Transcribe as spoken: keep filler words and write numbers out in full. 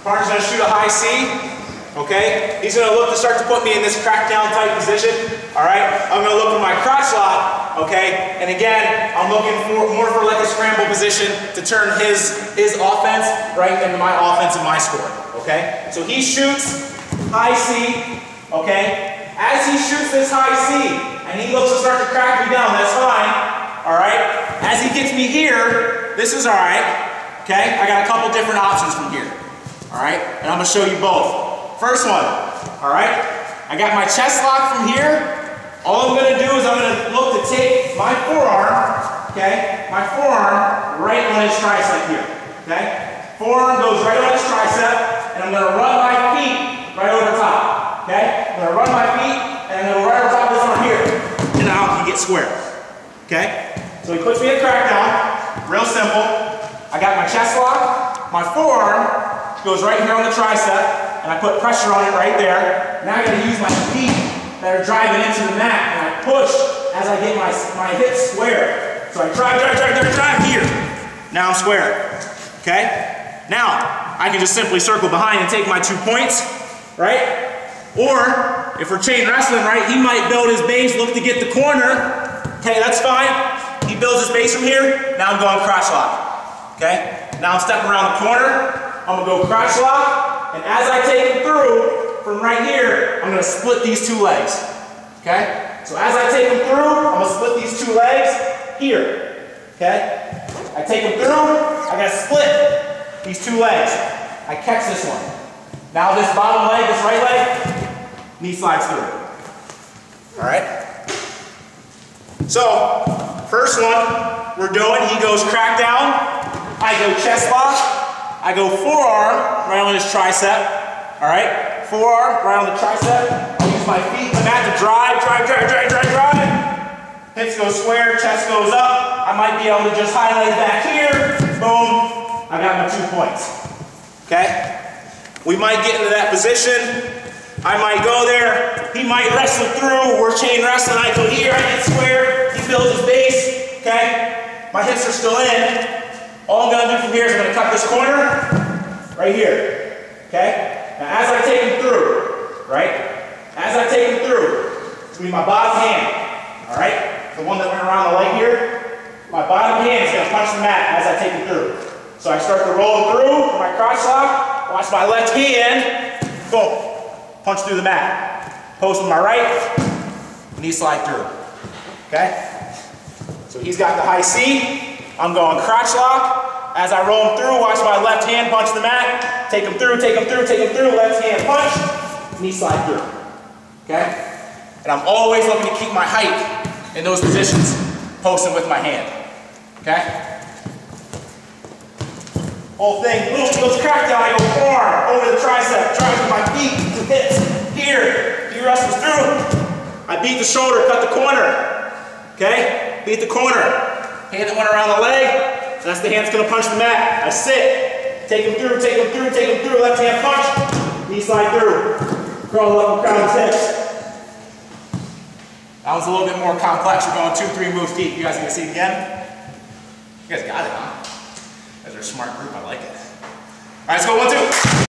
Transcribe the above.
Partner's gonna shoot a high C, okay? He's gonna look to start to put me in this crackdown type position, all right? I'm gonna look for my crotch lock, okay? And again, I'm looking for more for like a scramble position to turn his, his offense right into my offense and my score, okay? So he shoots high C, okay? As he shoots this high C, and he looks to start to crack me down, that's fine, all right? As he gets me here, this is all right, okay? I got a couple different options from here. All right, and I'm gonna show you both. First one, all right, I got my chest lock from here. All I'm gonna do is I'm gonna look to take my forearm, okay, my forearm right on his tricep here, okay? Forearm goes right on his tricep, and I'm gonna run my feet right over top, okay? I'm gonna run my feet, and I'm gonna go right over top of this arm here, and now he gets square, okay? So he puts me in crackdown, real simple. I got my chest lock, my forearm goes right here on the tricep, and I put pressure on it right there. Now I gotta use my feet that are driving into the mat, and I push as I get my, my hips square. So I drive, drive, drive, drive, drive here. Now I'm square, okay? Now, I can just simply circle behind and take my two points, right? Or, if we're chain wrestling, right, he might build his base, look to get the corner. Okay, that's fine. He builds his base from here. Now I'm going crotch lock, okay? Now I'm stepping around the corner. I'm gonna go crotch lock, and as I take him through, from right here, I'm gonna split these two legs, okay? So as I take him through, I'm gonna split these two legs here, okay? I take him through, I gotta split these two legs. I catch this one. Now this bottom leg, this right leg, knee slides through, all right? So, first one we're doing, he goes crack down, I go chest lock, I go forearm right on his tricep, all right? Forearm right on the tricep. I use my feet on that to drive, drive, drive, drive, drive, drive. Hips go square, chest goes up. I might be able to just highlight back here. Boom, I got my two points, okay? We might get into that position. I might go there. He might wrestle through. We're chain wrestling. I go here, I get square. He builds his base, okay? My hips are still in. All I'm gonna do from here is I'm gonna cut this corner right here, okay? Now as I take him through, right? As I take him through, it's gonna be my bottom hand, all right? The one that went around the leg here. My bottom hand is gonna punch the mat as I take him through. So I start to roll through for my crotch lock, watch my left hand, boom, punch through the mat. Post with my right, knee slide through, okay? So he's got the high C. I'm going crotch lock. As I roll him through, watch my left hand punch the mat. Take him through, take him through, take him through. Left hand punch, knee slide through. Okay? And I'm always looking to keep my height in those positions, posting with my hand. Okay? Whole thing, boom, goes crack down. I go forearm over the tricep, drive with my feet, hips, here. He wrestles through. I beat the shoulder, cut the corner. Okay? Beat the corner. Hand that went around the leg, that's the hand that's gonna punch the mat. I sit, take him through, take him through, take him through, left hand punch, knee slide through, crawl up and crown his hips. That was a little bit more complex. We're going two, three moves deep. You guys gonna see it again? You guys got it, huh? You guys are a smart group, I like it. All right, let's go one, two.